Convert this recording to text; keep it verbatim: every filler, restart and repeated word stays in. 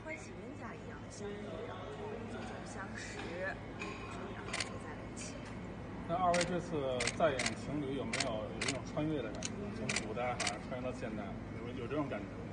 欢喜冤家一样的相遇，然后最终相识，这样走在了一起。 那二位这次再演情侣有没有有一种穿越的感觉？从古代好像穿越到现代，有有这种感觉吗？